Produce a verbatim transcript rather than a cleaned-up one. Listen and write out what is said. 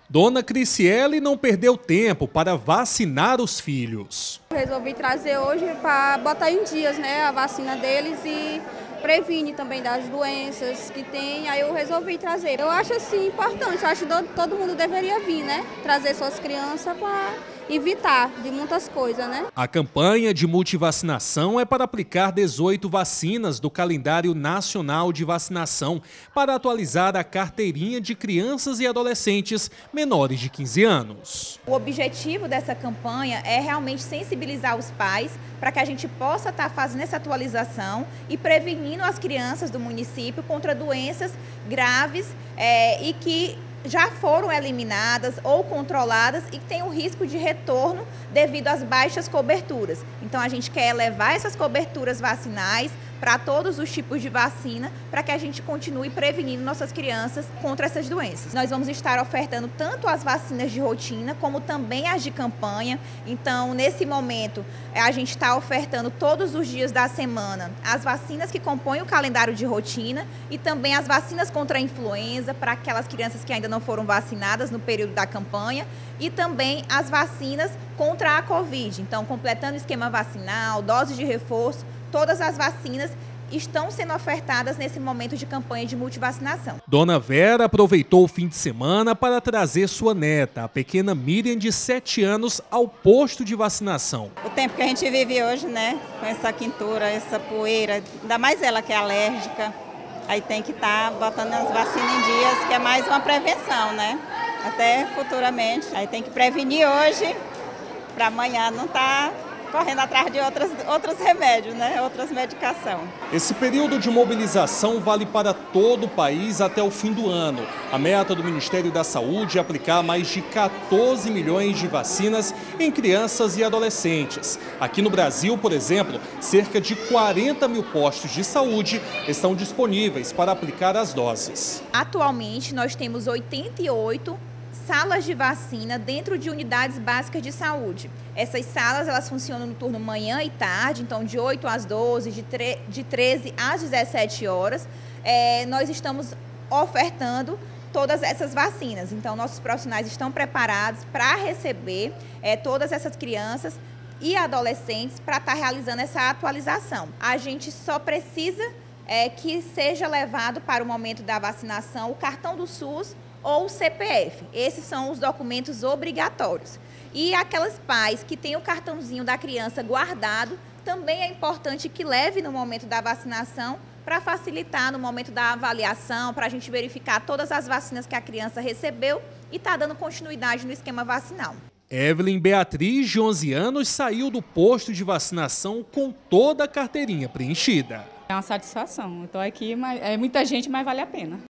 Dona Criciele não perdeu tempo para vacinar os filhos. Resolvi trazer hoje para botar em dias, né, a vacina deles e previne também das doenças que tem, aí eu resolvi trazer. Eu acho assim importante, eu acho que todo mundo deveria vir, né, trazer suas crianças para evitar de muitas coisas, né? A campanha de multivacinação é para aplicar dezoito vacinas do calendário nacional de vacinação para atualizar a carteirinha de crianças e adolescentes menores de quinze anos. O objetivo dessa campanha é realmente sensibilizar os pais para que a gente possa estar fazendo essa atualização e prevenindo as crianças do município contra doenças graves é, e que já foram eliminadas ou controladas e tem o risco de retorno devido às baixas coberturas. Então a gente quer elevar essas coberturas vacinais para todos os tipos de vacina, para que a gente continue prevenindo nossas crianças contra essas doenças. Nós vamos estar ofertando tanto as vacinas de rotina, como também as de campanha. Então, nesse momento, a gente está ofertando todos os dias da semana as vacinas que compõem o calendário de rotina e também as vacinas contra a influenza, para aquelas crianças que ainda não foram vacinadas no período da campanha, e também as vacinas contra a Covid. Então, completando o esquema vacinal, doses de reforço, todas as vacinas estão sendo ofertadas nesse momento de campanha de multivacinação. Dona Vera aproveitou o fim de semana para trazer sua neta, a pequena Miriam, de sete anos, ao posto de vacinação. O tempo que a gente vive hoje, né, com essa quintura, essa poeira, ainda mais ela que é alérgica, aí tem que estar tá botando as vacinas em dias, que é mais uma prevenção, né, até futuramente. Aí tem que prevenir hoje, para amanhã não estar tá correndo atrás de outras, outros remédios, né? Outras medicações. Esse período de mobilização vale para todo o país até o fim do ano. A meta do Ministério da Saúde é aplicar mais de quatorze milhões de vacinas em crianças e adolescentes. Aqui no Brasil, por exemplo, cerca de quarenta mil postos de saúde estão disponíveis para aplicar as doses. Atualmente, nós temos oitenta e oito salas de vacina dentro de unidades básicas de saúde. Essas salas, elas funcionam no turno manhã e tarde, então de oito às doze, de, de treze às dezessete horas. É, nós estamos ofertando todas essas vacinas, então nossos profissionais estão preparados para receber é, todas essas crianças e adolescentes para estar realizando essa atualização. A gente só precisa é, que seja levado para o momento da vacinação o cartão do SUS ou o C P F. Esses são os documentos obrigatórios. E aquelas pais que têm o cartãozinho da criança guardado, também é importante que leve no momento da vacinação para facilitar no momento da avaliação, para a gente verificar todas as vacinas que a criança recebeu e está dando continuidade no esquema vacinal. Evelyn Beatriz, de onze anos, saiu do posto de vacinação com toda a carteirinha preenchida. É uma satisfação. Eu estou aqui, mas é muita gente, mas vale a pena.